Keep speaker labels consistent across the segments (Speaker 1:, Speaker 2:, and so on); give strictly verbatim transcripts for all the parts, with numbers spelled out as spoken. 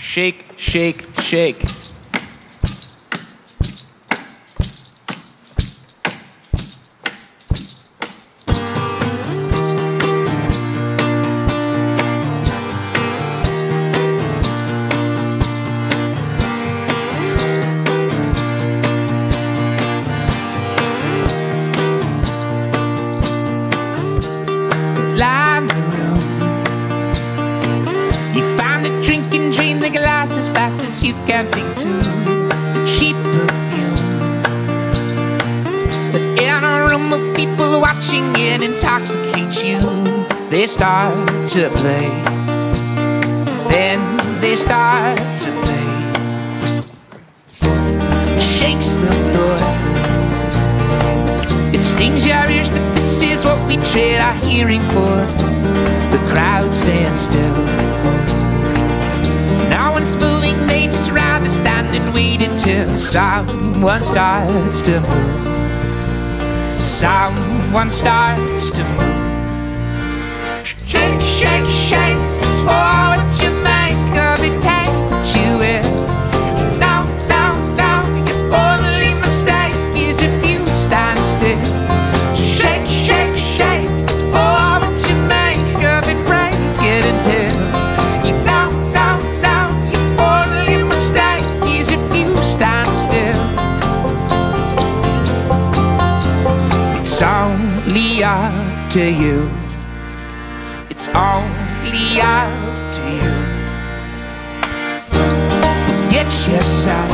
Speaker 1: Shake, shake, shake. Line the room. You find a drink and drain the glass as fast as you can think to. Cheap perfume. But in a room of people watching it intoxicates you. They start to play. Then they start to play. Shakes the floor. It stings your ears, but this is what we trade our hearing for. The crowd stands still. No one's moving, they just rather stand and wait until someone starts to move. Someone starts to move. Shake, shake, shake. Oh, what you make of it, can't you wear? No, no, no. Your only mistake is if you stand still. Shake, shake, shake. Oh, what you make of it, break it until you know, no, no. Your only mistake is if you stand still. It's only up to you. It's only up to you. Get yourself.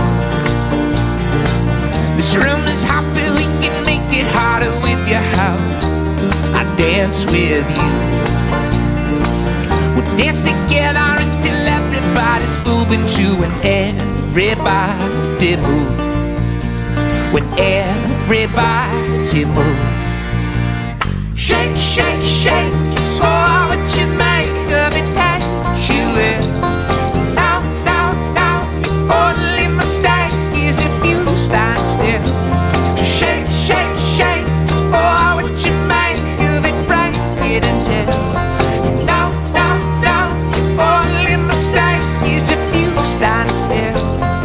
Speaker 1: This room is hot, but we can make it harder with your help. I dance with you. We'll dance together until everybody's moving to. When everybody move. When everybody move. Shake, shake, shake. Oh, what you make of it, can't you wear? No, no, no. Your only mistake is if you stand still. Shake, shake, shake. Oh, what you make of it, break it until no, no, no. Your only mistake is if you stand still.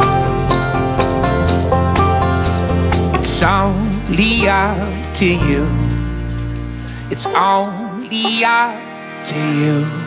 Speaker 1: It's only up to you. It's only up to you.